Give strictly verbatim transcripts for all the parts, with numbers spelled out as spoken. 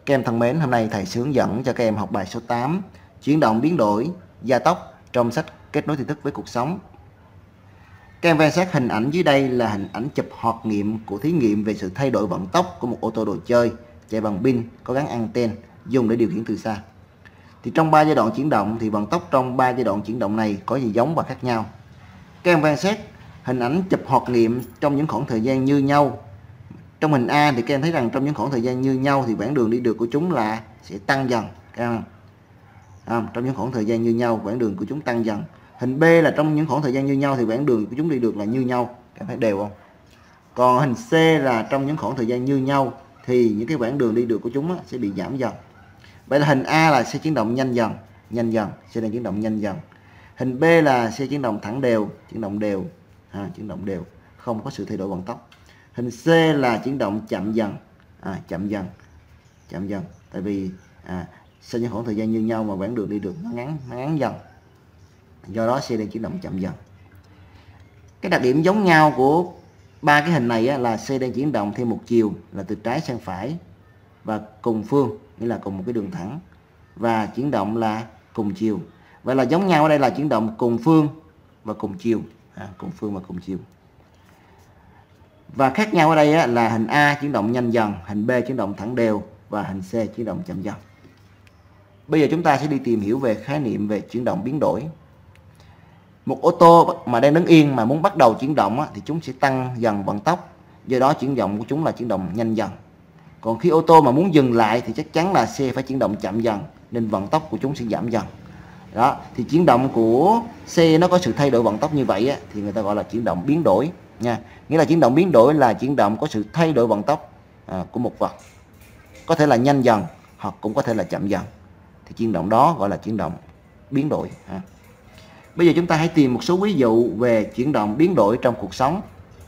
Các em thân mến, hôm nay thầy sẽ hướng dẫn cho các em học bài số tám, chuyển động biến đổi, gia tốc trong sách Kết nối tri thức với cuộc sống. Các em quan sát hình ảnh dưới đây là hình ảnh chụp hoạt nghiệm của thí nghiệm về sự thay đổi vận tốc của một ô tô đồ chơi chạy bằng pin có gắn anten dùng để điều khiển từ xa. Thì trong ba giai đoạn chuyển động thì vận tốc trong ba giai đoạn chuyển động này có gì giống và khác nhau. Các em quan sát hình ảnh chụp hoạt nghiệm trong những khoảng thời gian như nhau. Trong hình A thì các em thấy rằng trong những khoảng thời gian như nhau thì quãng đường đi được của chúng là sẽ tăng dần. Các em à, trong những khoảng thời gian như nhau quãng đường của chúng tăng dần. Hình B là trong những khoảng thời gian như nhau thì quãng đường của chúng đi được là như nhau. Các em thấy đều không? Còn hình C là trong những khoảng thời gian như nhau thì những cái quãng đường đi được của chúng sẽ bị giảm dần. Vậy là hình A là sẽ chuyển động nhanh dần, nhanh dần, sẽ đang chuyển động nhanh dần. Hình B là sẽ chuyển động thẳng đều, chuyển động đều, à, chuyển động đều, không có sự thay đổi vận tốc. Hình C là chuyển động chậm dần, à, chậm dần, chậm dần. Tại vì à, sau những khoảng thời gian như nhau mà quãng đường đi được nó ngắn, nó ngắn dần. Do đó C đang chuyển động chậm dần. Cái đặc điểm giống nhau của ba cái hình này á, là C đang chuyển động theo một chiều là từ trái sang phải và cùng phương, nghĩa là cùng một cái đường thẳng, và chuyển động là cùng chiều. Vậy là giống nhau ở đây là chuyển động cùng phương và cùng chiều, à, cùng phương và cùng chiều. Và khác nhau ở đây á, là hình A chuyển động nhanh dần, hình B chuyển động thẳng đều và hình C chuyển động chậm dần. Bây giờ chúng ta sẽ đi tìm hiểu về khái niệm về chuyển động biến đổi. Một ô tô mà đang đứng yên mà muốn bắt đầu chuyển động á, thì chúng sẽ tăng dần vận tốc, do đó chuyển động của chúng là chuyển động nhanh dần. Còn khi ô tô mà muốn dừng lại thì chắc chắn là C phải chuyển động chậm dần, nên vận tốc của chúng sẽ giảm dần. Đó, thì chuyển động của C nó có sự thay đổi vận tốc như vậy á, thì người ta gọi là chuyển động biến đổi nha. Nghĩa là chuyển động biến đổi là chuyển động có sự thay đổi vận tốc à, của một vật, có thể là nhanh dần hoặc cũng có thể là chậm dần. Thì chuyển động đó gọi là chuyển động biến đổi. À. Bây giờ chúng ta hãy tìm một số ví dụ về chuyển động biến đổi trong cuộc sống.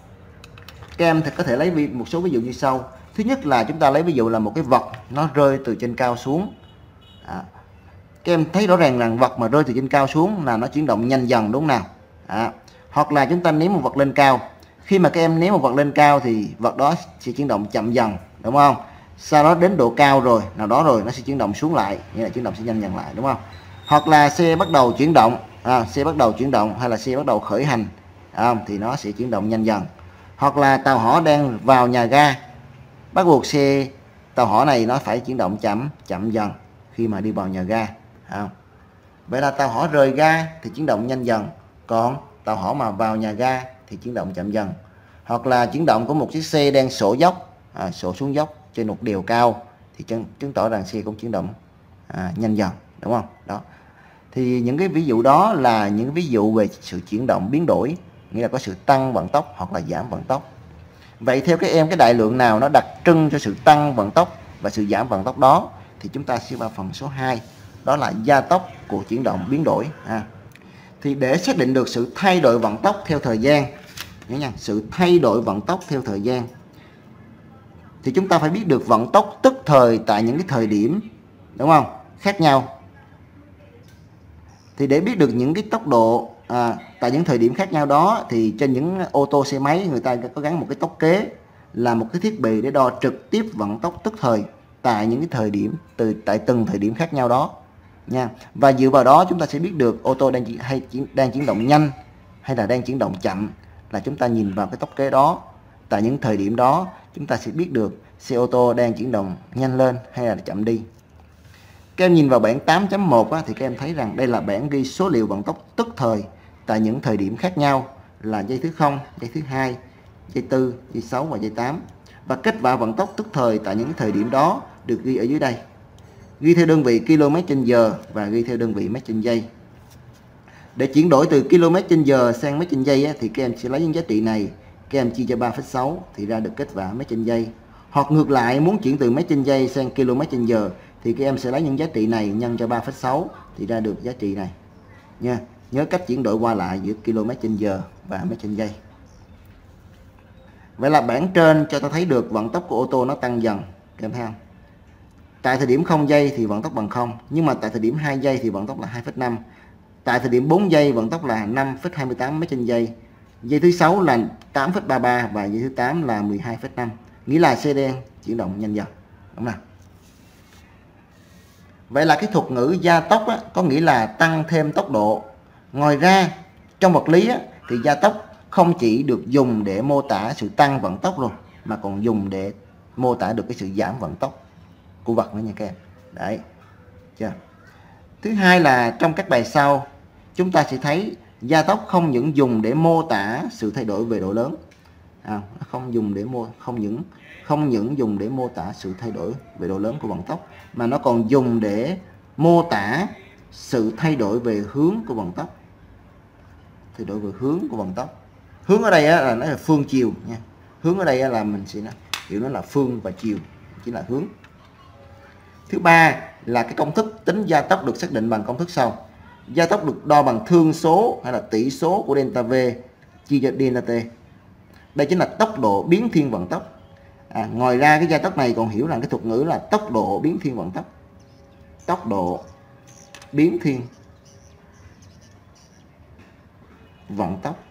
Các em có thể lấy một số ví dụ như sau. Thứ nhất là chúng ta lấy ví dụ là một cái vật nó rơi từ trên cao xuống. À. Các em thấy rõ ràng rằng vật mà rơi từ trên cao xuống là nó chuyển động nhanh dần, đúng không nào? À. Hoặc là chúng ta ném một vật lên cao. Khi mà các em ném một vật lên cao thì vật đó sẽ chuyển động chậm dần, đúng không? Sau đó đến độ cao rồi, nào đó rồi nó sẽ chuyển động xuống lại, nghĩa là chuyển động sẽ nhanh dần lại, đúng không? Hoặc là xe bắt đầu chuyển động, à, xe bắt đầu chuyển động hay là xe bắt đầu khởi hành, à, thì nó sẽ chuyển động nhanh dần. Hoặc là tàu hỏa đang vào nhà ga, bắt buộc xe tàu hỏa này nó phải chuyển động chậm chậm dần khi mà đi vào nhà ga. À. Vậy là tàu hỏa rời ga thì chuyển động nhanh dần, còn tàu hỏa mà vào nhà ga thì chuyển động chậm dần. Hoặc là chuyển động của một chiếc xe đang sổ dốc, à, sổ xuống dốc trên một đèo cao thì chứng, chứng tỏ rằng xe cũng chuyển động à, nhanh dần, đúng không? Đó. Thì những cái ví dụ đó là những ví dụ về sự chuyển động biến đổi, nghĩa là có sự tăng vận tốc hoặc là giảm vận tốc. Vậy theo các em, cái đại lượng nào nó đặc trưng cho sự tăng vận tốc và sự giảm vận tốc đó thì chúng ta sẽ vào phần số hai, đó là gia tốc của chuyển động biến đổi. À. Thì để xác định được sự thay đổi vận tốc theo thời gian, nhớ nha, sự thay đổi vận tốc theo thời gian, thì chúng ta phải biết được vận tốc tức thời tại những cái thời điểm, đúng không, khác nhau. Thì để biết được những cái tốc độ à, tại những thời điểm khác nhau đó thì trên những ô tô xe máy người ta có gắn một cái tốc kế, là một cái thiết bị để đo trực tiếp vận tốc tức thời tại những cái thời điểm từ tại từng thời điểm khác nhau đó nha. Và dựa vào đó chúng ta sẽ biết được ô tô đang hay đang chuyển động nhanh hay là đang chuyển động chậm, là chúng ta nhìn vào cái tốc kế đó tại những thời điểm đó chúng ta sẽ biết được xe ô tô đang chuyển động nhanh lên hay là chậm đi. Các em nhìn vào bảng tám chấm một thì các em thấy rằng đây là bảng ghi số liệu vận tốc tức thời tại những thời điểm khác nhau, là giây thứ không, giây thứ hai, giây tư, giây sáu và giây tám. Và kết quả vận tốc tức thời tại những thời điểm đó được ghi ở dưới đây, ghi theo đơn vị km trên giờ và ghi theo đơn vị mét trên giây. Để chuyển đổi từ km trên giờ sang mét trên giây thì các em sẽ lấy những giá trị này, các em chia cho ba phẩy sáu thì ra được kết quả mét trên giây. Hoặc ngược lại, muốn chuyển từ mét trên giây sang km trên giờ thì các em sẽ lấy những giá trị này nhân cho ba phẩy sáu thì ra được giá trị này nha. Nhớ cách chuyển đổi qua lại giữa km trên giờ và mét trên giây. Vậy là bảng trên cho ta thấy được vận tốc của ô tô nó tăng dần, các em thấy không? Tại thời điểm không giây thì vận tốc bằng không, nhưng mà tại thời điểm hai giây thì vận tốc là hai phẩy năm. Tại thời điểm bốn giây vận tốc là năm phẩy hai mươi tám mét trên giây. Giây thứ sáu là tám phẩy ba mươi ba và giây thứ tám là mười hai phẩy năm. Nghĩa là xe đen chuyển động nhanh dần, đúng không nào? Vậy là cái thuật ngữ gia tốc á, có nghĩa là tăng thêm tốc độ. Ngoài ra trong vật lý á, thì gia tốc không chỉ được dùng để mô tả sự tăng vận tốc luôn, mà còn dùng để mô tả được cái sự giảm vận tốc của vật nữa nha các em. Đấy chưa? Thứ hai là trong các bài sau chúng ta sẽ thấy gia tốc không những dùng để mô tả sự thay đổi về độ lớn, à, không dùng để mô không những không những dùng để mô tả sự thay đổi về độ lớn của vận tốc, mà nó còn dùng để mô tả sự thay đổi về hướng của vận tốc. Thay đổi về hướng của vận tốc. Hướng ở đây á, là nó là phương chiều nha. Hướng ở đây á, là mình sẽ hiểu nó là phương và chiều, chỉ là hướng. Thứ ba là cái công thức tính gia tốc được xác định bằng công thức sau. Gia tốc được đo bằng thương số hay là tỷ số của delta V chia cho delta T. Đây chính là tốc độ biến thiên vận tốc. À, ngoài ra cái gia tốc này còn hiểu rằng cái thuật ngữ là tốc độ biến thiên vận tốc. Tốc độ biến thiên vận tốc.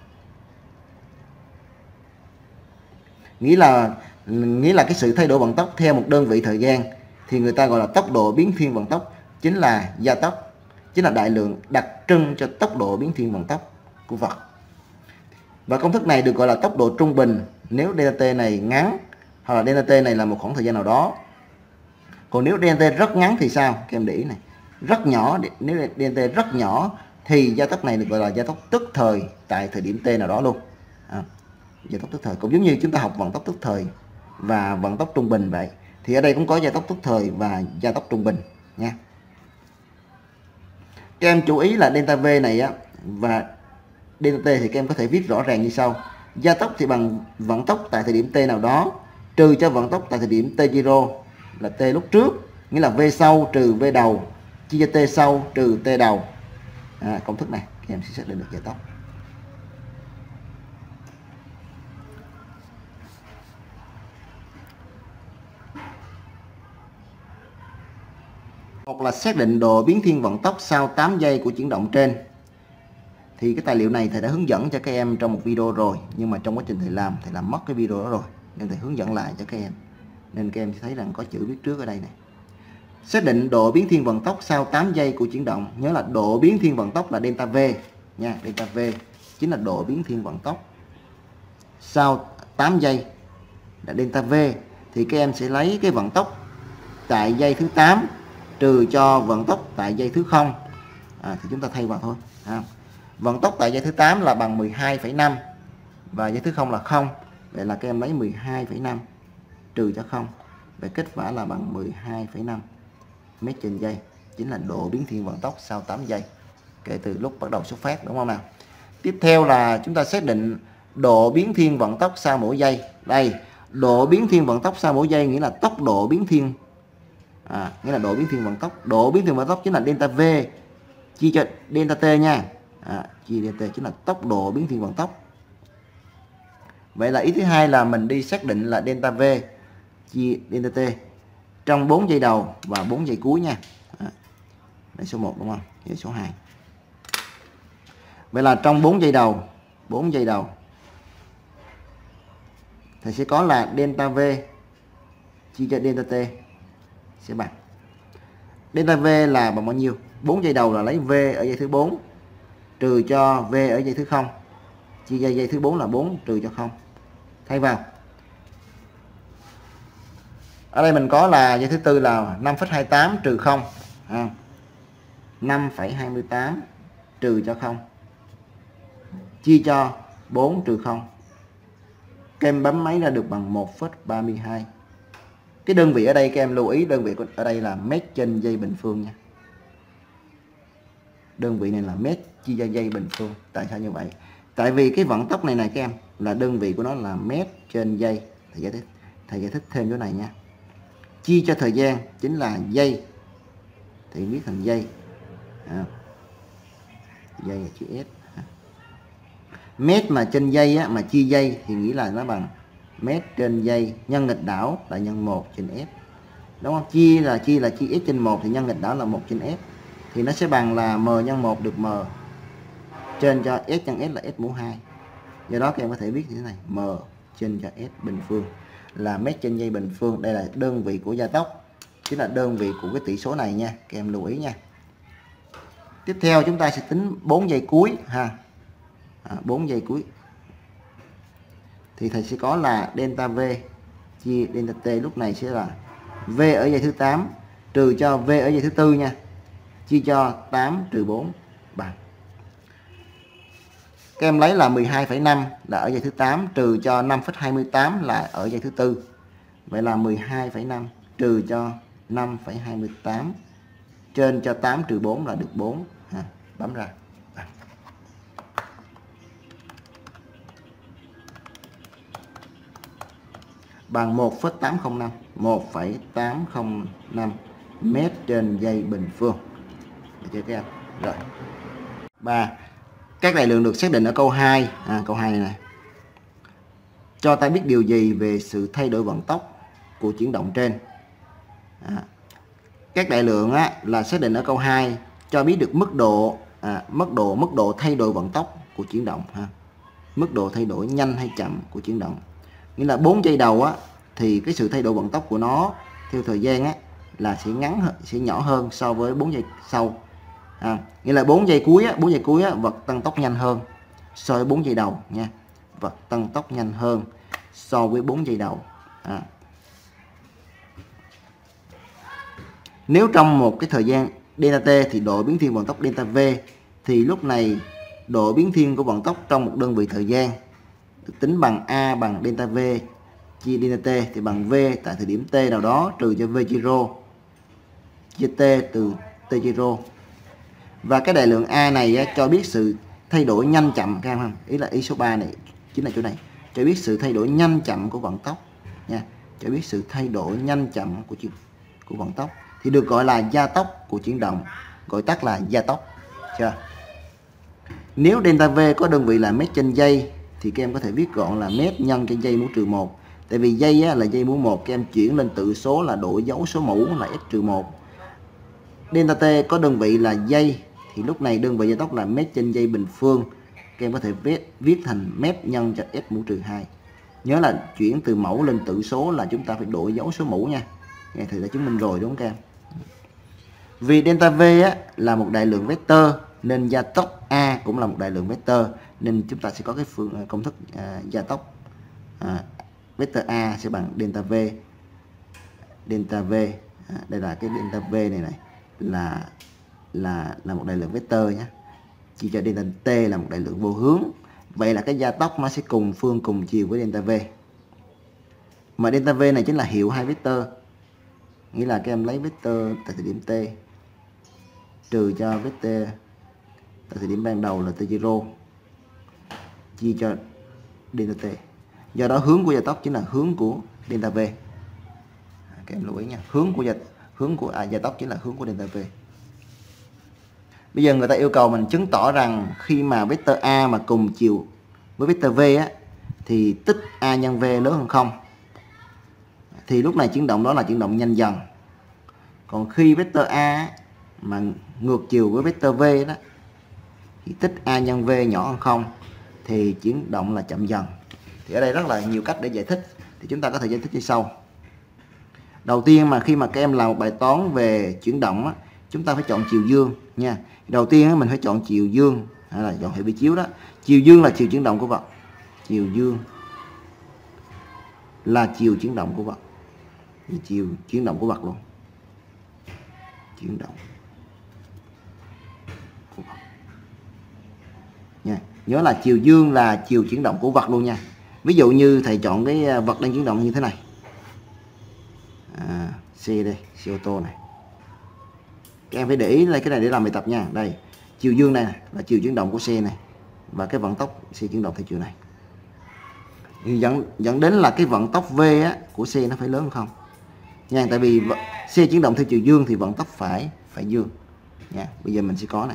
Nghĩa là nghĩa là cái sự thay đổi vận tốc theo một đơn vị thời gian thì người ta gọi là tốc độ biến thiên vận tốc, chính là gia tốc, chính là đại lượng đặc trưng cho tốc độ biến thiên vận tốc của vật. Và công thức này được gọi là tốc độ trung bình nếu delta T này ngắn, hoặc là delta T này là một khoảng thời gian nào đó. Còn nếu delta T rất ngắn thì sao? Các em để ý này, rất nhỏ, nếu delta T rất nhỏ thì gia tốc này được gọi là gia tốc tức thời tại thời điểm T nào đó luôn. À, gia tốc tức thời cũng giống như chúng ta học vận tốc tức thời và vận tốc trung bình vậy, thì ở đây cũng có gia tốc tức thời và gia tốc trung bình nha. Các em chú ý là delta V này á và delta T thì các em có thể viết rõ ràng như sau. Gia tốc thì bằng vận tốc tại thời điểm T nào đó trừ cho vận tốc tại thời điểm T zero là T lúc trước, nghĩa là V sau trừ V đầu chia cho T sau trừ T đầu. À, công thức này các em sẽ xác định được gia tốc. Một là xác định độ biến thiên vận tốc sau tám giây của chuyển động trên. Thì cái tài liệu này thầy đã hướng dẫn cho các em trong một video rồi, nhưng mà trong quá trình thầy làm thầy làm mất cái video đó rồi nên thầy hướng dẫn lại cho các em, nên các em sẽ thấy rằng có chữ viết trước ở đây này. Xác định độ biến thiên vận tốc sau tám giây của chuyển động. Nhớ là độ biến thiên vận tốc là delta V nha, delta V chính là độ biến thiên vận tốc sau tám giây là delta V. Thì các em sẽ lấy cái vận tốc tại giây thứ tám trừ cho vận tốc tại giây thứ không. À, thì chúng ta thay vào thôi. À, vận tốc tại giây thứ tám là bằng mười hai phẩy năm và giây thứ không là không. Vậy là các em lấy mười hai phẩy năm trừ cho không. Vậy kết quả là bằng mười hai phẩy năm mét trên giây, chính là độ biến thiên vận tốc sau tám giây kể từ lúc bắt đầu xuất phát, đúng không nào? Tiếp theo là chúng ta xác định độ biến thiên vận tốc sau mỗi giây. Đây, độ biến thiên vận tốc sau mỗi giây nghĩa là tốc độ biến thiên. À, nghĩa là độ biến thiên vận tốc. Độ biến thiên vận tốc chính là delta V chia cho delta T nha. À, chia delta T chính là tốc độ biến thiên vận tốc. Vậy là ý thứ hai là mình đi xác định là delta V chia delta T trong bốn giây đầu và bốn giây cuối nha. À, đây số một đúng không? Đây số hai. Vậy là trong bốn giây đầu, bốn giây đầu thì sẽ có là delta V chia cho delta T sẽ bằng delta V là bằng bao nhiêu? bốn giây đầu là lấy V ở giây thứ bốn trừ cho V ở giây thứ không chia cho giây thứ bốn là bốn trừ cho không. Thay vào. Ở đây mình có là giây thứ tư là năm phẩy hai mươi tám trừ không. À, năm phẩy hai mươi tám trừ cho không chia cho bốn trừ không. Các em bấm máy ra được bằng một phẩy ba mươi hai. Cái đơn vị ở đây các em lưu ý, đơn vị ở đây là mét trên giây bình phương nha. Đơn vị này là mét chia cho giây bình phương. Tại sao như vậy? Tại vì cái vận tốc này này các em là đơn vị của nó là mét trên giây. Thầy giải thích, thầy giải thích thêm chỗ này nha. Chia cho thời gian chính là giây thì viết thành giây. À, giây là chữ S. Mét mà trên giây á, mà chia giây thì nghĩ là nó bằng mét trên giây nhân nghịch đảo là nhân một trên S. Đúng không? Chia là chia là chia S trên một thì nhân nghịch đảo là một trên S. Thì nó sẽ bằng là M nhân một được M trên cho S nhân S là S mũ hai. Do đó các em có thể viết như thế này, M trên cho S bình phương là mét trên giây bình phương. Đây là đơn vị của gia tốc. chính là đơn vị của cái tỷ số này nha, các em lưu ý nha. Tiếp theo chúng ta sẽ tính bốn giây cuối ha. À, bốn giây cuối thì thầy sẽ có là delta V chia delta T, lúc này sẽ là V ở giây thứ tám trừ cho V ở giây thứ tư nha, chia cho tám trừ bốn bằng. Các em lấy là mười hai phẩy năm là ở giây thứ tám trừ cho năm phẩy hai mươi tám là ở giây thứ tư. Vậy là mười hai phẩy năm trừ cho năm phẩy hai mươi tám trên cho tám trừ bốn là được bốn ha. Bấm ra. Bằng một phẩy tám không năm, một phẩy tám không năm mét trên giây bình phương. Được chưa các em? Rồi. ba. Các đại lượng được xác định ở câu hai, à, câu hai này, này. Cho ta biết điều gì về sự thay đổi vận tốc của chuyển động trên? À, các đại lượng á, là xác định ở câu hai, cho biết được mức độ à, mức độ mức độ thay đổi vận tốc của chuyển động ha. Mức độ thay đổi nhanh hay chậm của chuyển động. Nghĩa là bốn giây đầu á thì cái sự thay đổi vận tốc của nó theo thời gian á là sẽ ngắn hơn, sẽ nhỏ hơn so với bốn giây sau. À, nghĩa là bốn giây cuối á, bốn giây cuối á, vật tăng tốc nhanh hơn so với bốn giây đầu nha. Vật tăng tốc nhanh hơn so với bốn giây đầu. À. Nếu trong một cái thời gian delta T thì độ biến thiên vận tốc delta V, thì lúc này độ biến thiên của vận tốc trong một đơn vị thời gian được tính bằng A bằng delta V chia delta T, thì bằng V tại thời điểm T nào đó trừ cho V chia rho chia T từ T chia rho. Và cái đại lượng A này á, cho biết sự thay đổi nhanh chậm các em không? Ý là ý số ba này chính là chỗ này, cho biết sự thay đổi nhanh chậm của vận tốc nha, cho biết sự thay đổi nhanh chậm của của vận tốc thì được gọi là gia tốc của chuyển động, gọi tắt là gia tốc. Chưa? Nếu delta V có đơn vị là mét trên giây thì các em có thể viết gọn là mét nhân trên giây mũ trừ một. Tại vì giây á, là giây mũ một, các em chuyển lên tự số là đổi dấu số mũ là s trừ một. Delta T có đơn vị là giây thì lúc này đơn vị gia tốc là mét trên giây bình phương. Các em có thể viết viết thành mét nhân cho s mũ trừ hai. Nhớ là chuyển từ mẫu lên tự số là chúng ta phải đổi dấu số mũ nha. Ngày thì đã chứng minh rồi đúng không các em? Vì delta V á, là một đại lượng vector nên gia tốc A cũng là một đại lượng vector, nên chúng ta sẽ có cái phương công thức à, gia tốc à, vector A sẽ bằng delta V. Delta V à, đây là cái delta V này này là là là một đại lượng vector nhé. Chỉ cho delta T là một đại lượng vô hướng. Vậy là cái gia tốc nó sẽ cùng phương cùng chiều với delta V. Mà delta V này chính là hiệu hai vector. Nghĩa là các em lấy vector tại thời điểm T trừ cho vector tại thời điểm ban đầu là T chia rho chia cho delta T. Do đó hướng của gia tốc chính là hướng của delta V. Các em lưu ý nha, hướng của gia hướng của à, gia tốc chính là hướng của delta V. Bây giờ người ta yêu cầu mình chứng tỏ rằng khi mà vector A mà cùng chiều với vector V á, thì tích A nhân V lớn hơn không. Thì lúc này chuyển động đó là chuyển động nhanh dần. Còn khi vector A mà ngược chiều với vector V đó thì tích A nhân V nhỏ hơn không thì chuyển động là chậm dần. Thì ở đây rất là nhiều cách để giải thích, thì chúng ta có thể giải thích như sau. Đầu tiên mà khi mà các em làm một bài toán về chuyển động á, chúng ta phải chọn chiều dương nha. Đầu tiên á, mình phải chọn chiều dương hay là chọn hệ vi chiếu đó. Chiều dương là chiều chuyển động của vật. Chiều dương là chiều chuyển động của vật. Chiều chuyển động của vật luôn. Chuyển động của vật. Nha. Nhớ là chiều dương là chiều chuyển động của vật luôn nha. Ví dụ như thầy chọn cái vật đang chuyển động như thế này. À, xe đây, xe ô tô này. Các em phải để ý lấy cái này để làm bài tập nha. Đây, chiều dương này là chiều chuyển động của xe này và cái vận tốc xe chuyển động theo chiều này. thì dẫn dẫn đến là cái vận tốc V á, của xe nó phải lớn không nha, tại vì xe chuyển động theo chiều dương thì vận tốc phải phải dương nha. Bây giờ mình sẽ có này,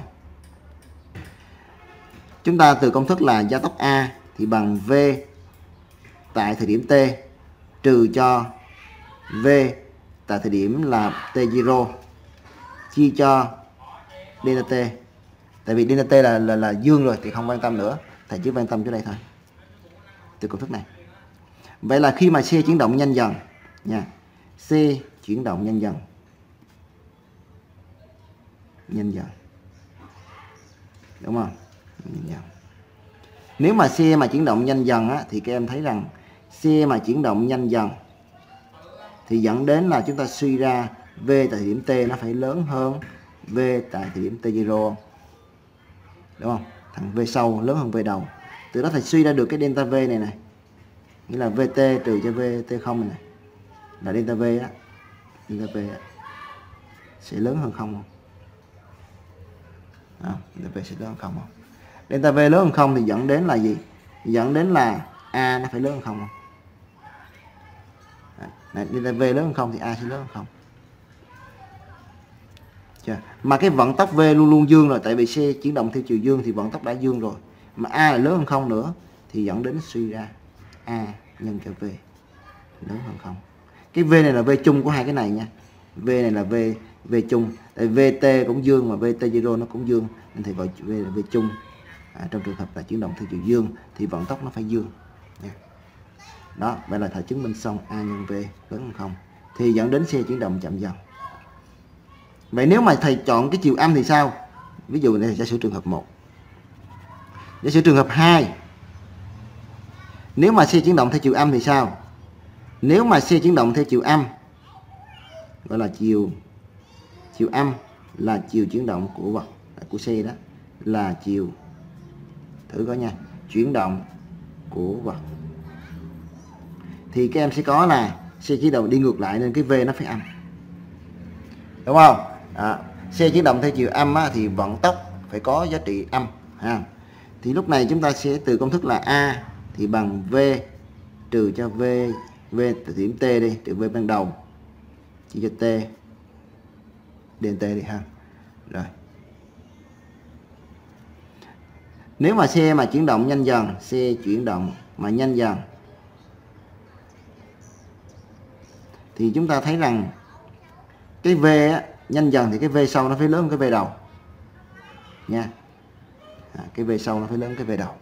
chúng ta từ công thức là gia tốc A thì bằng V tại thời điểm T trừ cho V tại thời điểm là T zero chia cho delta T. Tại vì delta T là, là là dương rồi thì không quan tâm nữa, thầy chỉ quan tâm chỗ đây thôi, từ công thức này. Vậy là khi mà xe chuyển động nhanh dần nha, xe chuyển động nhanh dần nhanh dần, đúng không? Nhanh dần. Nếu mà xe mà chuyển động nhanh dần á, thì các em thấy rằng xe mà chuyển động nhanh dần thì dẫn đến là chúng ta suy ra V tại thời điểm T nó phải lớn hơn V tại thời điểm T zero, đúng không? Thằng V sau lớn hơn V đầu. Từ đó phải suy ra được cái delta V này này, nghĩa là vê tê trừ cho vê tê không này, này là delta V á, delta V á, sẽ lớn hơn không không? À, delta V sẽ lớn hơn không không? Delta V lớn hơn không thì dẫn đến là gì? Dẫn đến là A nó phải lớn hơn không không? Đấy, delta V lớn hơn không thì A sẽ lớn hơn không. Chưa? Mà cái vận tốc V luôn luôn dương rồi, tại vì xe chuyển động theo chiều dương thì vận tốc đã dương rồi. Mà A là lớn hơn không nữa thì dẫn đến suy ra A nhân cho V lớn hơn không. Cái V này là V chung của hai cái này nha. V này là V V chung, tại vê tê cũng dương mà vê tê zero nó cũng dương nên thì gọi V là V chung. À, trong trường hợp là chuyển động theo chiều dương thì vận tốc nó phải dương nha. Đó, vậy là thầy chứng minh xong A nhân V lớn hơn không thì dẫn đến xe chuyển động chậm dần. Vậy nếu mà thầy chọn cái chiều âm thì sao? Ví dụ này giả sử trường hợp một. Giả sử trường hợp hai. Nếu mà xe chuyển động theo chiều âm thì sao? Nếu mà xe chuyển động theo chiều âm, gọi là chiều chiều âm là chiều chuyển động của vật của xe đó, là chiều, thử coi nha, chuyển động của vật, thì các em sẽ có là xe chuyển động đi ngược lại nên cái V nó phải âm, đúng không? À, xe chuyển động theo chiều âm á, thì vận tốc phải có giá trị âm ha. Thì lúc này chúng ta sẽ từ công thức là A thì bằng V trừ cho V V từ điểm T đi, trừ V ban đầu chia cho T delta T đi ha. Rồi. Nếu mà xe mà chuyển động nhanh dần, xe chuyển động mà nhanh dần thì chúng ta thấy rằng cái V á, nhanh dần thì cái V sau nó phải lớn hơn cái V đầu nha. À, cái V sau nó phải lớn hơn cái V đầu.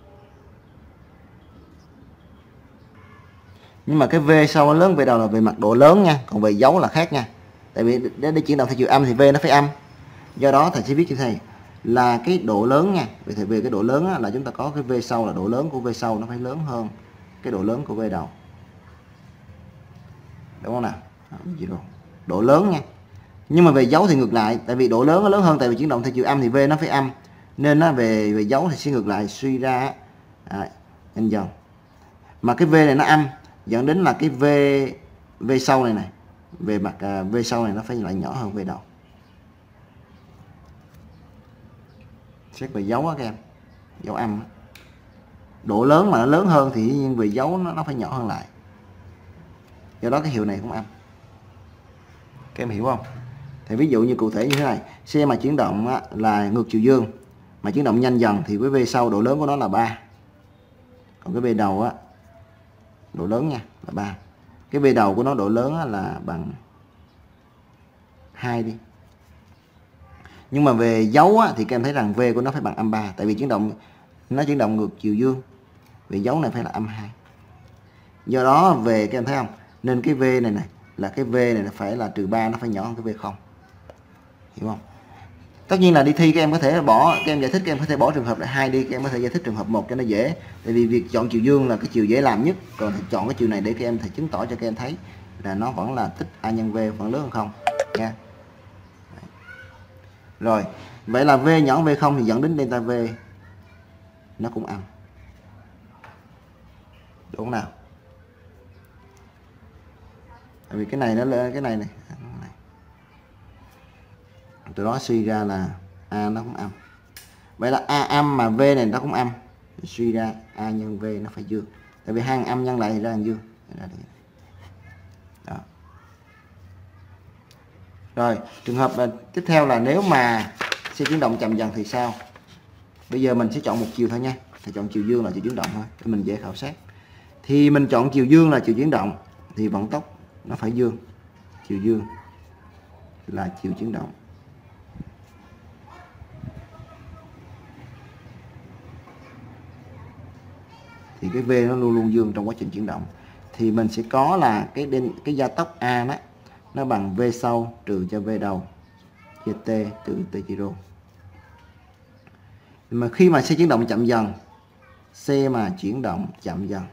Nhưng mà cái V sau nó lớn V đầu là về mặt độ lớn nha, còn về dấu là khác nha. Tại vì để, để chuyển động theo chiều âm thì V nó phải âm. Do đó thầy sẽ viết cho thầy là cái độ lớn nha. Vậy thì về cái độ lớn á, là chúng ta có cái V sau là độ lớn của V sau nó phải lớn hơn cái độ lớn của V đầu. Đúng không nào? Độ lớn nha. Nhưng mà về dấu thì ngược lại, tại vì độ lớn nó lớn hơn, tại vì chuyển động theo chiều âm thì V nó phải âm. Nên nó về về dấu thì sẽ ngược lại, suy ra à, nhanh dần. Mà cái V này nó âm dẫn đến là cái V V sau này này, về mặt à, V sau này nó phải lại nhỏ hơn V đầu. Xét về dấu á các em, dấu âm á. Độ lớn mà nó lớn hơn thì nhưng về dấu nó, nó phải nhỏ hơn lại. Do đó cái hiệu này cũng âm. Các em hiểu không? Thì ví dụ như cụ thể như thế này, xe mà chuyển động á, là ngược chiều dương mà chuyển động nhanh dần thì với V sau độ lớn của nó là ba. Còn cái V đầu á, độ lớn nha là ba. Cái V đầu của nó độ lớn á, là bằng hai đi. Nhưng mà về dấu á, thì các em thấy rằng V của nó phải bằng âm ba, tại vì chuyển động nó chuyển động ngược chiều dương. Về dấu này phải là âm hai. Do đó về các em thấy không? Nên cái V này này là cái V này là phải là trừ ba, nó phải nhỏ hơn cái V không. Hiểu không? Tất nhiên là đi thi các em có thể bỏ, các em giải thích các em có thể bỏ trường hợp là hai đi, các em có thể giải thích trường hợp một cho nó dễ. Tại vì việc chọn chiều dương là cái chiều dễ làm nhất, còn chọn cái chiều này để các em thể chứng tỏ cho các em thấy là nó vẫn là tích A nhân V vẫn lớn hơn không nha. Rồi, vậy là V nhỏ hơn V không thì dẫn đến delta V nó cũng âm. Đúng không nào? Tại vì cái này nó lên cái này này. Từ đó suy ra là A nó cũng âm. Vậy là A âm mà V này nó cũng âm. Suy ra A nhân V nó phải dương. Tại vì hai âm nhân lại thì ra dương. Đó. Rồi, trường hợp tiếp theo là nếu mà xe chuyển động chậm dần thì sao? Bây giờ mình sẽ chọn một chiều thôi nha. Thì chọn chiều dương là chiều chuyển động thôi để mình dễ khảo sát. Thì mình chọn chiều dương là chiều chuyển động thì vận tốc nó phải dương. Chiều dương là chiều chuyển động. Thì cái V nó luôn luôn dương trong quá trình chuyển động. Thì mình sẽ có là cái cái gia tốc A đó nó bằng V sau trừ cho V đầu chia t trừ t chia rho. Mà khi mà C chuyển động chậm dần, C mà chuyển động chậm dần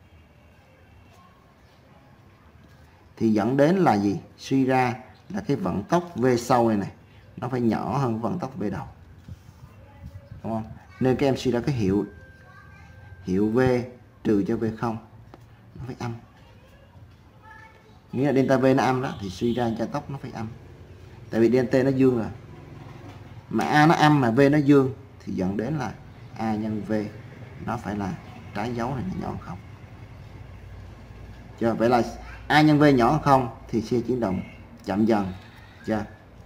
thì dẫn đến là gì? Suy ra là cái vận tốc V sau này này nó phải nhỏ hơn vận tốc V đầu, đúng không? Nên các em suy ra cái hiệu hiệu V trừ cho V không nó phải âm, nghĩa là delta V nó âm đó, thì suy ra gia tốc nó phải âm, tại vì delta T nó dương rồi, mà A nó âm mà V nó dương thì dẫn đến là A nhân V nó phải là trái dấu này nhỏ hơn không. Chưa? Vậy là A nhân V nhỏ hơn không thì C chuyển động chậm dần. Chưa?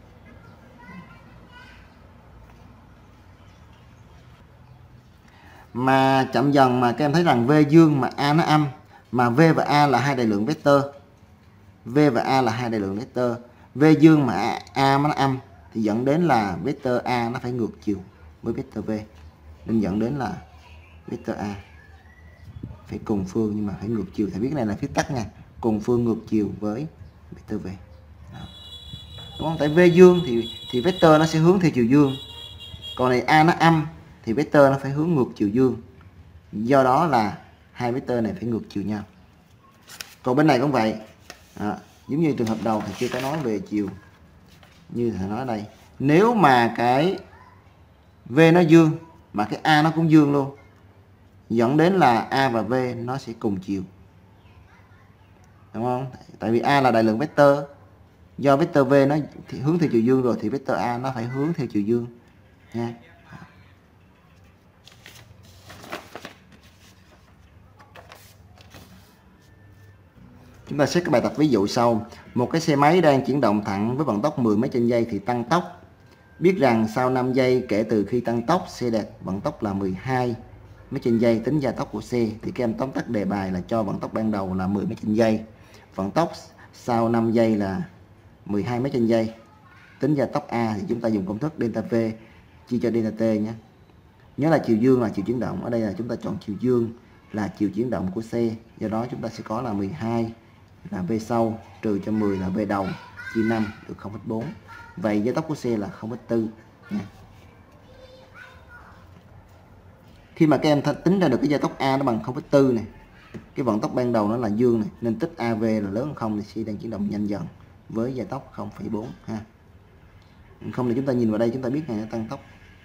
Mà chậm dần mà các em thấy rằng V dương mà A nó âm, mà V và A là hai đại lượng vector. V và A là hai đại lượng vector. V dương mà A, A nó âm thì dẫn đến là vector A nó phải ngược chiều với vector V. Nên dẫn đến là vector A phải cùng phương nhưng mà phải ngược chiều. Thầy biết này là phép tắc nha. Cùng phương ngược chiều với vector V. Đó. Đúng không? Tại V dương thì thì vector nó sẽ hướng theo chiều dương. Còn này A nó âm thì vector nó phải hướng ngược chiều dương. Do đó là hai vector này phải ngược chiều nhau. Còn bên này cũng vậy. Đó. Giống như trường hợp đầu thì chưa có nói về chiều. Như thầy nói đây. Nếu mà cái V nó dương mà cái A nó cũng dương luôn, dẫn đến là A và V nó sẽ cùng chiều. Đúng không? Tại vì A là đại lượng vector. Do vector V nó hướng theo chiều dương rồi thì vector A nó phải hướng theo chiều dương nha. Chúng ta xét cái bài tập ví dụ sau. Một cái xe máy đang chuyển động thẳng với vận tốc mười mét trên giây thì tăng tốc. Biết rằng sau năm giây kể từ khi tăng tốc, xe đạt vận tốc là mười hai mét trên giây, tính gia tốc của xe. Thì các em tóm tắt đề bài là cho vận tốc ban đầu là mười mét trên giây. Vận tốc sau năm giây là mười hai mét trên giây. Tính gia tốc A thì chúng ta dùng công thức delta V chia cho delta T nhé. Nhớ là chiều dương là chiều chuyển động. Ở đây là chúng ta chọn chiều dương là chiều chuyển động của xe. Do đó chúng ta sẽ có là mười hai là V sau trừ cho mười là V đầu chia năm được không phẩy bốn. Vậy gia tốc của xe là không phẩy bốn nha. Khi mà các em tính ra được cái gia tốc A nó bằng không phẩy bốn này, cái vận tốc ban đầu nó là dương này, nên tích a vê là lớn hơn không thì xe đang chuyển động nhanh dần với gia tốc không phẩy bốn ha. Không thì chúng ta nhìn vào đây chúng ta biết này nó tăng tốc.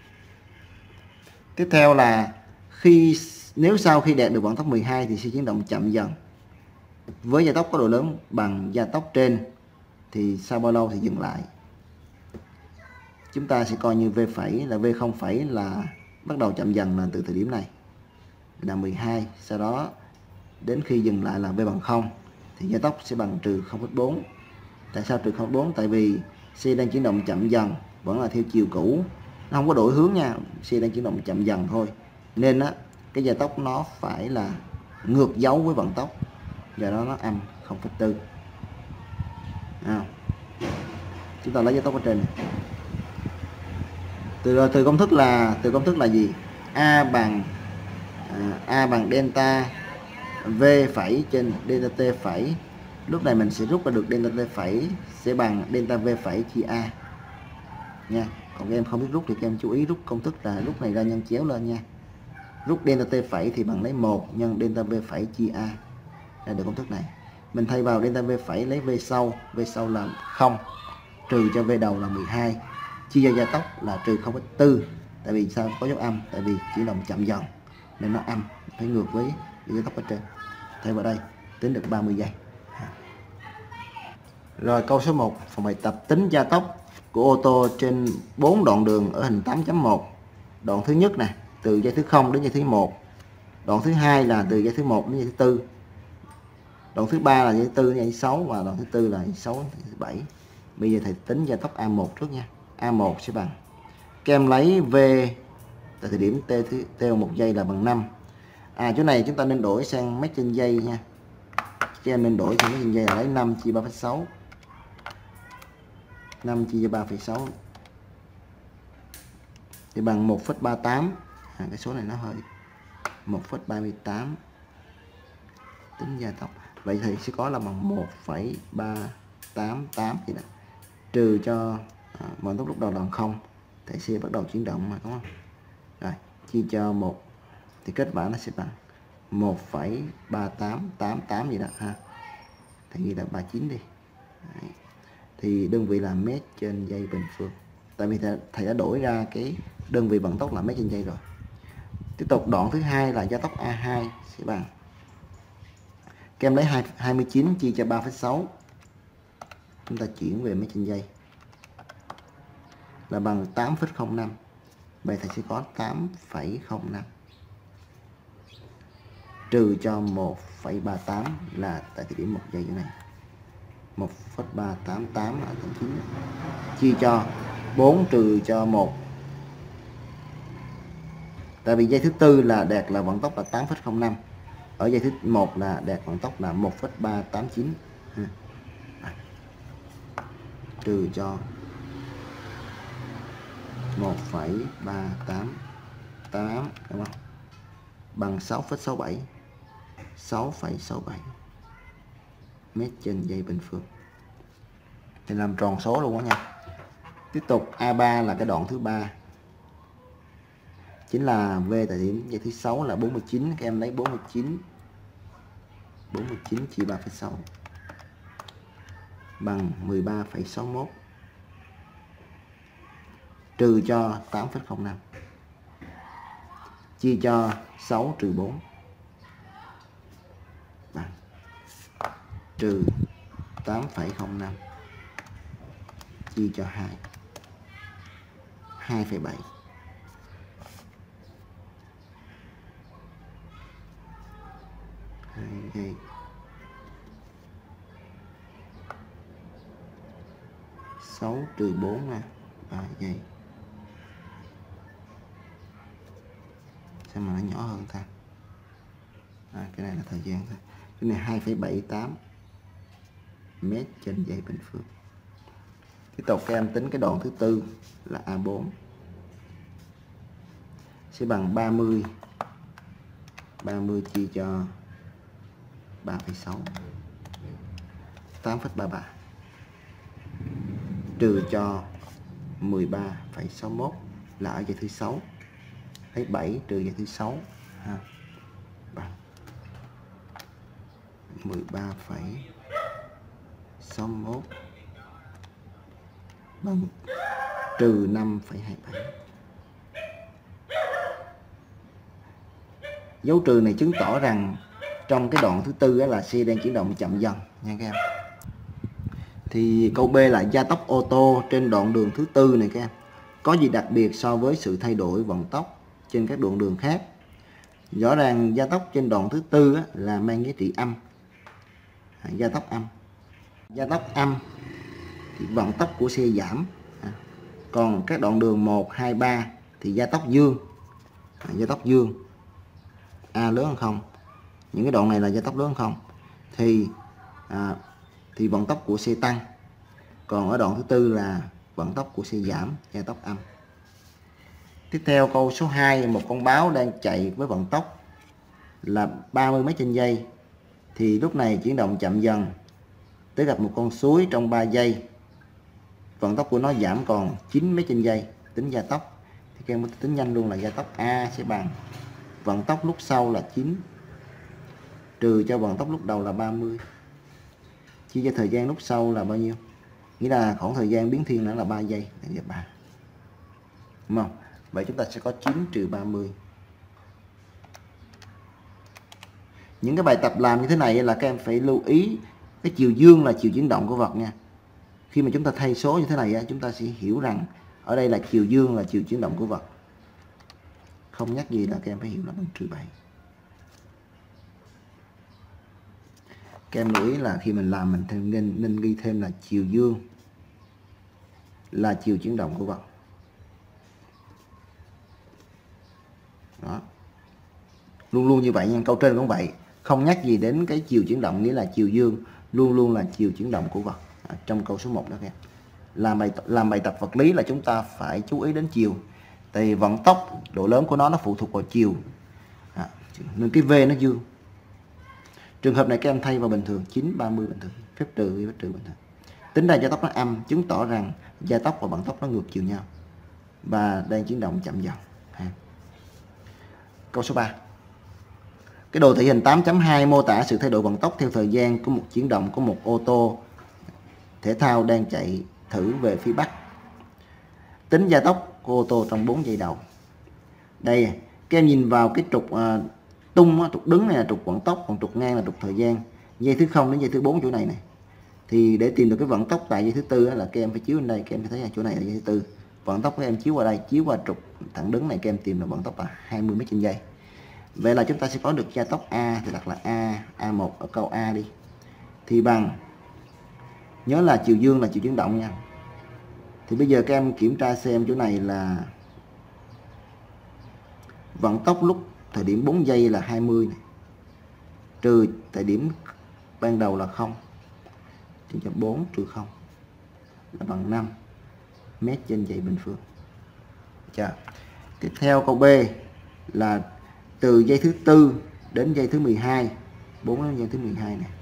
Tiếp theo là khi nếu sau khi đạt được vận tốc mười hai thì xe chuyển động chậm dần với gia tốc có độ lớn bằng gia tốc trên, thì sau bao lâu thì dừng lại. Chúng ta sẽ coi như V phẩy là V không phẩy là bắt đầu chậm dần là từ thời điểm này là mười hai, sau đó đến khi dừng lại là V bằng không thì gia tốc sẽ bằng trừ không phẩy bốn. Tại sao trừ không phẩy bốn? Tại vì xe đang chuyển động chậm dần, vẫn là theo chiều cũ, nó không có đổi hướng nha, xe đang chuyển động chậm dần thôi, nên á cái gia tốc nó phải là ngược dấu với vận tốc, do đó nó âm không phẩy bốn. À, chúng ta lấy gia tốc ở trên này. Từ từ công thức là từ công thức là gì? A bằng à, A bằng delta V phẩy trên delta T phẩy. Lúc này mình sẽ rút ra được delta T phẩy sẽ bằng delta V phẩy chia A nha. Còn các em không biết rút thì các em chú ý rút công thức là lúc này ra nhân chéo lên nha. Rút delta T phẩy thì bằng lấy một nhân delta V phẩy chia A. Ra được công thức này. Mình thay vào delta V phẩy lấy V sau, V sau là không trừ cho V đầu là mười hai, chia cho gia tốc là trừ không phẩy bốn. Tại vì sao có dấu âm? Tại vì chuyển động chậm dần nên nó âm, phải ngược với gia tốc ở trên. Thay vào đây tính được ba mươi giây. Rồi câu số một, phòng bài tập tính gia tốc của ô tô trên bốn đoạn đường ở hình tám chấm một. Đoạn thứ nhất nè, từ giây thứ không đến giây thứ một. Đoạn thứ hai là từ giây thứ một đến giây thứ tư. Đoạn thứ ba là giây thứ tư đến giây thứ sáu và đoạn thứ tư là giây thứ sáu đến giây thứ bảy. Bây giờ thầy tính gia tốc A một trước nha. A một sẽ bằng, các em lấy V tại thời điểm t t một giây là bằng năm. À chỗ này chúng ta nên đổi sang mét trên giây nha. Các em nên đổi sang mét trên giây là lấy năm chia ba phẩy sáu. năm chia cho ba phẩy sáu thì bằng một phẩy ba mươi tám. À, cái số này nó hơi một phẩy ba mươi tám. Tính gia tốc. Vậy thì sẽ có là bằng một phẩy ba tám tám gì đó. Trừ cho À, vận tốc lúc đầu là không, tại xe bắt đầu chuyển động mà, đúng không? Rồi chia cho một thì kết quả nó sẽ bằng một phẩy ba tám tám tám gì đó ha, thì như là ba mươi chín đi. Đấy. Thì đơn vị là mét trên giây bình phương, tại vì thầy đã đổi ra cái đơn vị vận tốc là mét trên giây rồi. Tiếp tục đoạn thứ hai là gia tốc A hai sẽ bằng, các em lấy hai mươi chín chia cho ba phẩy sáu, chúng ta chuyển về mét trên giây là bằng tám phẩy không năm. Vậy thầy sẽ có tám phẩy không năm trừ cho một phẩy ba tám là tại thời điểm một giây như này, một phẩy ba tám tám ở tầng chín, chia cho bốn trừ cho một, tại vì giây thứ tư là đạt là vận tốc là tám phẩy không năm, ở giây thứ một là đạt vận tốc là một phẩy ba tám chín, trừ cho một phẩy ba tám tám, đúng không? Bằng sáu phẩy sáu bảy, sáu phẩy sáu bảy mét trên giây bình phương. Thì làm tròn số luôn đó nha. Tiếp tục A ba là cái đoạn thứ ba, chính là V tại điểm giây thứ sáu là bốn mươi chín, các em lấy bốn mươi chín, bốn mươi chín chia ba phẩy sáu bằng mười ba phẩy sáu mốt, trừ cho tám phẩy không năm, chia cho sáu trừ bốn bằng trừ tám phẩy không năm, chia cho hai, hai phẩy bảy. hai giây. sáu trừ bốn là ba giây. Sao mà nó nhỏ hơn ta? À, cái này là thời gian thôi. Cái này hai phẩy bảy tám mét trên giây bình phương. Tiếp tục các em tính cái đoạn thứ tư là A bốn sẽ bằng ba mươi, ba mươi chia cho ba phẩy sáu, tám phẩy ba ba, trừ cho mười ba phẩy sáu mốt là ở giây thứ sáu, lấy bảy trừ giây thứ sáu ha, bằng mười ba phẩy sáu mốt bằng trừ năm phẩy hai bảy. Dấu trừ này chứng tỏ rằng trong cái đoạn thứ tư là xe đang chuyển động chậm dần nha các em. Thì câu B là gia tốc ô tô trên đoạn đường thứ tư này các em có gì đặc biệt so với sự thay đổi vận tốc trên các đoạn đường khác? Rõ ràng gia tốc trên đoạn thứ tư là mang giá trị âm, gia tốc âm, gia tốc âm thì vận tốc của xe giảm, còn các đoạn đường một, hai, ba thì gia tốc dương, gia tốc dương, A lớn hơn không, những cái đoạn này là gia tốc lớn hơn không, thì à, thì vận tốc của xe tăng, còn ở đoạn thứ tư là vận tốc của xe giảm, gia tốc âm. Tiếp theo câu số hai, một con báo đang chạy với vận tốc là ba mươi mét trên giây, thì lúc này chuyển động chậm dần tới gặp một con suối trong ba giây, vận tốc của nó giảm còn chín mét trên giây, tính gia tốc. Thì các em có tính nhanh luôn là gia tốc A sẽ bằng vận tốc lúc sau là chín trừ cho vận tốc lúc đầu là ba mươi, chia cho thời gian lúc sau là bao nhiêu, nghĩa là khoảng thời gian biến thiên nữa là ba giây, là ba, đúng không? Vậy chúng ta sẽ có chín trừ ba mươi. Những cái bài tập làm như thế này là các em phải lưu ý cái chiều dương là chiều chuyển động của vật nha. Khi mà chúng ta thay số như thế này chúng ta sẽ hiểu rằng ở đây là chiều dương là chiều chuyển động của vật, không nhắc gì là các em phải hiểu là bằng trừ bảy. Các em lưu ý là khi mình làm mình thêm nên, nên ghi thêm là chiều dương là chiều chuyển động của vật. Đó. Luôn luôn như vậy nha, câu trên cũng vậy, không nhắc gì đến cái chiều chuyển động, nghĩa là chiều dương luôn luôn là chiều chuyển động của vật. À, trong câu số một đó các em. Làm bài làm bài tập vật lý là chúng ta phải chú ý đến chiều. Tại vì vận tốc, độ lớn của nó nó phụ thuộc vào chiều. À, nên cái V nó dương. Trường hợp này các em thay vào bình thường, chín, ba mươi bình thường, phép trừ, phép trừ bình thường. Tính ra gia tốc nó âm, chứng tỏ rằng gia tốc và vận tốc nó ngược chiều nhau và đang chuyển động chậm dần. Ha. Câu số ba. Cái đồ thị hình tám chấm hai mô tả sự thay đổi vận tốc theo thời gian của một chuyển động của một ô tô thể thao đang chạy thử về phía bắc. Tính gia tốc của ô tô trong bốn giây đầu. Đây, các em nhìn vào cái trục uh, tung, trục đứng này là trục vận tốc, còn trục ngang là trục thời gian. Giây thứ không đến giây thứ bốn chỗ này này. Thì để tìm được cái vận tốc tại giây thứ tư là các em phải chiếu lên đây, các em phải thấy là chỗ này là giây thứ tư. Vận tốc các em chiếu qua đây, chiếu qua trục thẳng đứng này, các em tìm được vận tốc là hai mươi mét trên giây. Vậy là chúng ta sẽ có được gia tốc A thì đặt là A, A một ở câu A đi. Thì bằng, nhớ là chiều dương là chiều chuyển động nha. Thì bây giờ các em kiểm tra xem chỗ này là vận tốc lúc thời điểm bốn giây là hai mươi này, trừ thời điểm ban đầu là không, trên cho bốn trừ không là bằng năm mét trên giây bình phương. Chưa? Tiếp theo câu B là từ giây thứ tư đến giây thứ mười hai, bốn đến giây thứ mười hai này,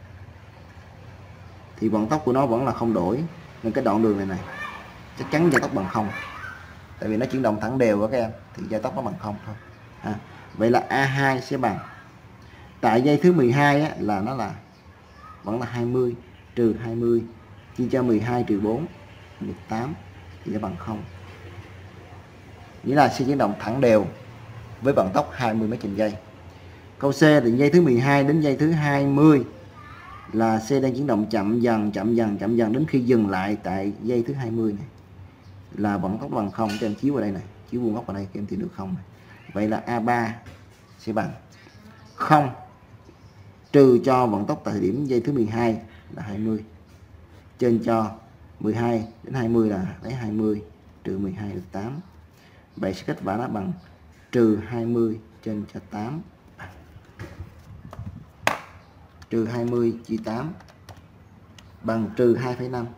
thì vận tốc của nó vẫn là không đổi, nên cái đoạn đường này này chắc chắn gia tốc bằng không, tại vì nó chuyển động thẳng đều các em, thì gia tốc nó bằng không thôi. À, vậy là A hai sẽ bằng, tại giây thứ mười hai á, là nó là vẫn là hai mươi trừ hai mươi chia cho mười hai trừ bốn được tám thì nó bằng không. Nghĩa là sẽ chuyển động thẳng đều với vận tốc hai mươi mét trên giây. Câu C thì giây thứ mười hai đến giây thứ hai mươi là xe đang chuyển động chậm dần chậm dần chậm dần đến khi dừng lại tại giây thứ hai mươi này, là vận tốc bằng không. Các em chiếu vào đây này, chiếu vuông góc vào đây, các em tìm được không này. Vậy là A ba sẽ bằng không trừ cho vận tốc tại thời điểm giây thứ mười hai là hai mươi, trên cho mười hai đến hai mươi là lấy hai mươi trừ mười hai được tám. Vậy sẽ kết quả nó bằng trừ hai mươi trên cho tám, trừ hai mươi chia tám bằng trừ hai phẩy năm.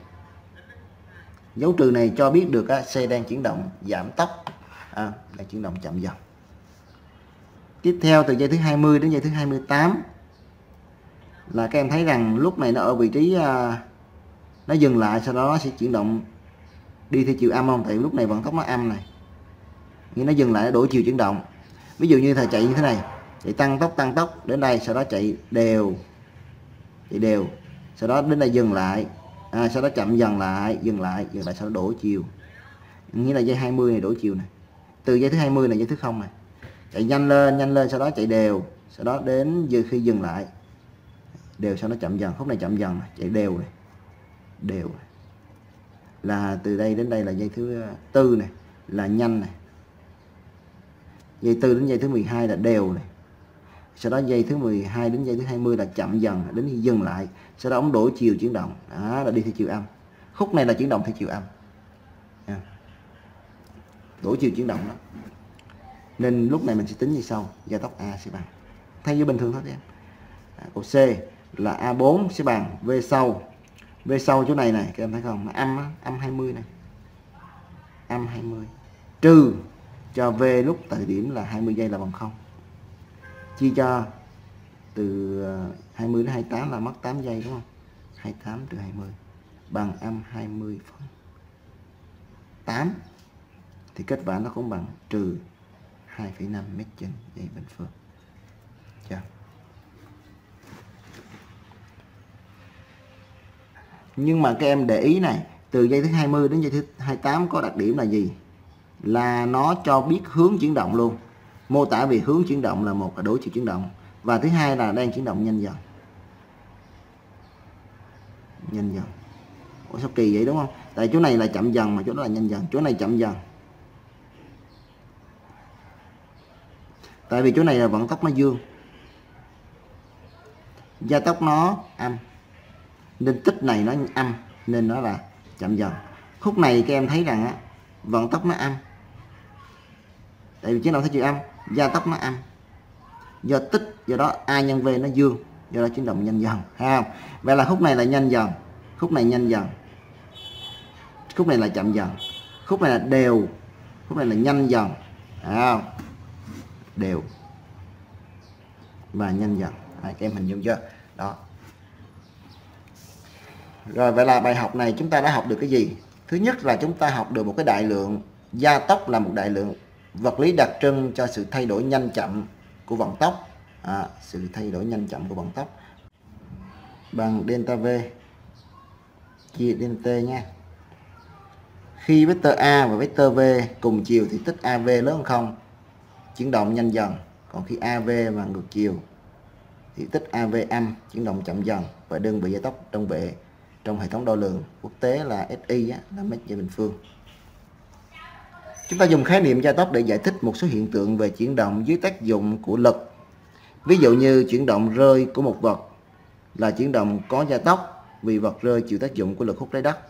Dấu trừ này cho biết được á, xe đang chuyển động giảm tốc, à, đang chuyển động chậm dần. Tiếp theo từ giây thứ hai mươi đến giây thứ hai mươi tám là các em thấy rằng lúc này nó ở vị trí à, nó dừng lại, sau đó nó sẽ chuyển động đi theo chiều âm không? Tại lúc này vận tốc nó âm này, nhưng nó dừng lại, nó đổi chiều chuyển động. Ví dụ như thầy chạy như thế này, chạy tăng tốc tăng tốc đến đây, sau đó chạy đều chạy đều, sau đó đến đây dừng lại, à, sau đó chậm dần lại, dừng lại dừng lại, sau đó đổi chiều. Nghĩa là giây hai mươi này đổi chiều này, từ giây thứ hai mươi này giây thứ không này, chạy nhanh lên nhanh lên, sau đó chạy đều, sau đó đến giờ khi dừng lại đều, sau đó chậm dần, khúc này chậm dần này, chạy đều này, đều này. Là từ đây đến đây là giây thứ tư này là nhanh này, giây tư đến giây thứ mười hai là đều này, sau đó giây thứ mười hai đến giây thứ hai mươi là chậm dần đến khi dừng lại, sau đó ông đổi chiều chuyển động, đó là đi theo chiều âm. Khúc này là chuyển động theo chiều âm, đổi chiều chuyển động đó, nên lúc này mình sẽ tính như sau: gia tốc A sẽ bằng, thay như bình thường thôi em. À, câu C là A bốn sẽ bằng V sau. V sau chỗ này này các em thấy không, nó âm âm hai mươi này, âm hai mươi trừ cho V lúc thời điểm là hai mươi giây là bằng không, chia cho từ hai mươi đến hai mươi tám là mất tám giây đúng không, hai mươi tám trừ hai mươi bằng âm hai mươi phần tám, thì kết quả nó cũng bằng trừ hai phẩy năm mét trên giây bình phương. Chưa? Nhưng mà các em để ý này, từ giây thứ hai mươi đến giây thứ hai mươi tám có đặc điểm là gì? Là nó cho biết hướng chuyển động luôn. Mô tả về hướng chuyển động là một là đổi chiều chuyển động, và thứ hai là đang chuyển động nhanh dần. Nhanh dần. Ủa sao kỳ vậy đúng không? Tại chỗ này là chậm dần mà chỗ đó là nhanh dần, chỗ này chậm dần. Tại vì chỗ này là vận tốc nó dương, gia tốc nó âm, nên tích này nó âm nên nó là chậm dần. Khúc này các em thấy rằng á, vận tốc nó âm, tại vì chuyển động theo chiều âm, gia tốc nó âm, do tích, do đó A nhân V nó dương, do đó chuyển động nhanh dần, thấy không? Vậy là khúc này là nhanh dần, khúc này nhanh dần, khúc này là chậm dần, khúc này là đều, khúc này là nhanh dần, thấy không? Đều và nhanh dần. À, các em hình dung chưa? Đó. Rồi vậy là bài học này chúng ta đã học được cái gì? Thứ nhất là chúng ta học được một cái đại lượng. Gia tốc là một đại lượng vật lý đặc trưng cho sự thay đổi nhanh chậm của vận tốc. À, sự thay đổi nhanh chậm của vận tốc bằng delta V chia delta T nha. Khi vectơ A và vectơ V cùng chiều thì tích a vê lớn hơn không, chuyển động nhanh dần. Còn khi a vê mà ngược chiều thì tích a vê âm, chuyển động chậm dần. Và đơn vị gia tốc trong vệ trong hệ thống đo lường quốc tế là ét i, là mét giây bình phương. Chúng ta dùng khái niệm gia tốc để giải thích một số hiện tượng về chuyển động dưới tác dụng của lực. Ví dụ như chuyển động rơi của một vật là chuyển động có gia tốc vì vật rơi chịu tác dụng của lực hút trái đất.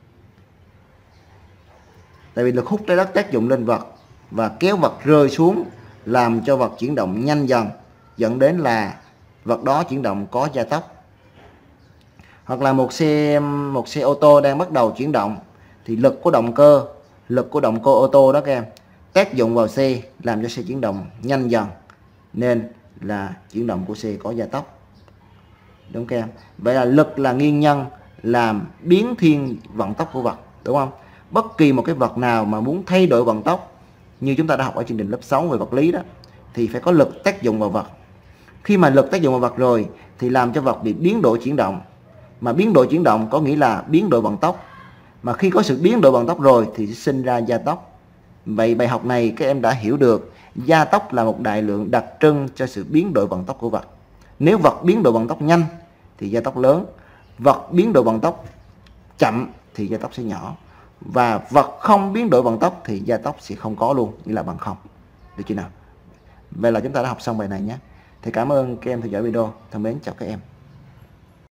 Tại vì lực hút trái đất tác dụng lên vật và kéo vật rơi xuống, làm cho vật chuyển động nhanh dần, dẫn đến là vật đó chuyển động có gia tốc. Hoặc là một xe một xe ô tô đang bắt đầu chuyển động thì lực của động cơ, lực của động cơ ô tô đó các em, tác dụng vào xe làm cho xe chuyển động nhanh dần, nên là chuyển động của xe có gia tốc. Đúng các em? Vậy là lực là nguyên nhân làm biến thiên vận tốc của vật, đúng không? Bất kỳ một cái vật nào mà muốn thay đổi vận tốc, như chúng ta đã học ở chương trình lớp sáu về vật lý đó, thì phải có lực tác dụng vào vật. Khi mà lực tác dụng vào vật rồi thì làm cho vật bị biến đổi chuyển động. Mà biến đổi chuyển động có nghĩa là biến đổi vận tốc. Mà khi có sự biến đổi vận tốc rồi thì sẽ sinh ra gia tốc. Vậy bài học này các em đã hiểu được gia tốc là một đại lượng đặc trưng cho sự biến đổi vận tốc của vật. Nếu vật biến đổi vận tốc nhanh thì gia tốc lớn, vật biến đổi vận tốc chậm thì gia tốc sẽ nhỏ, và vật không biến đổi vận tốc thì gia tốc sẽ không có luôn, nghĩa là bằng không. Được chưa nào? Vậy là chúng ta đã học xong bài này nhé. Thì cảm ơn các em theo dõi video. Thân mến, chào các em.